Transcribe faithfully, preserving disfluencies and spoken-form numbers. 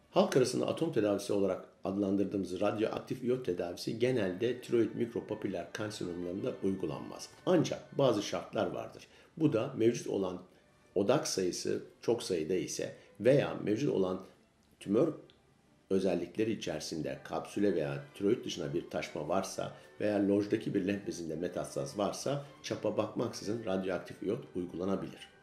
Halk arasında atom tedavisi olarak adlandırdığımız radyoaktif iyot tedavisi genelde tiroid mikropapiller kanseromlarında uygulanmaz. Ancak bazı şartlar vardır. Bu da mevcut olan odak sayısı çok sayıda ise veya mevcut olan tümör özellikleri içerisinde kapsüle veya tiroid dışına bir taşma varsa veya lojdaki bir lenf bezinde metastaz varsa çapa bakmaksızın radyoaktif iyot uygulanabilir.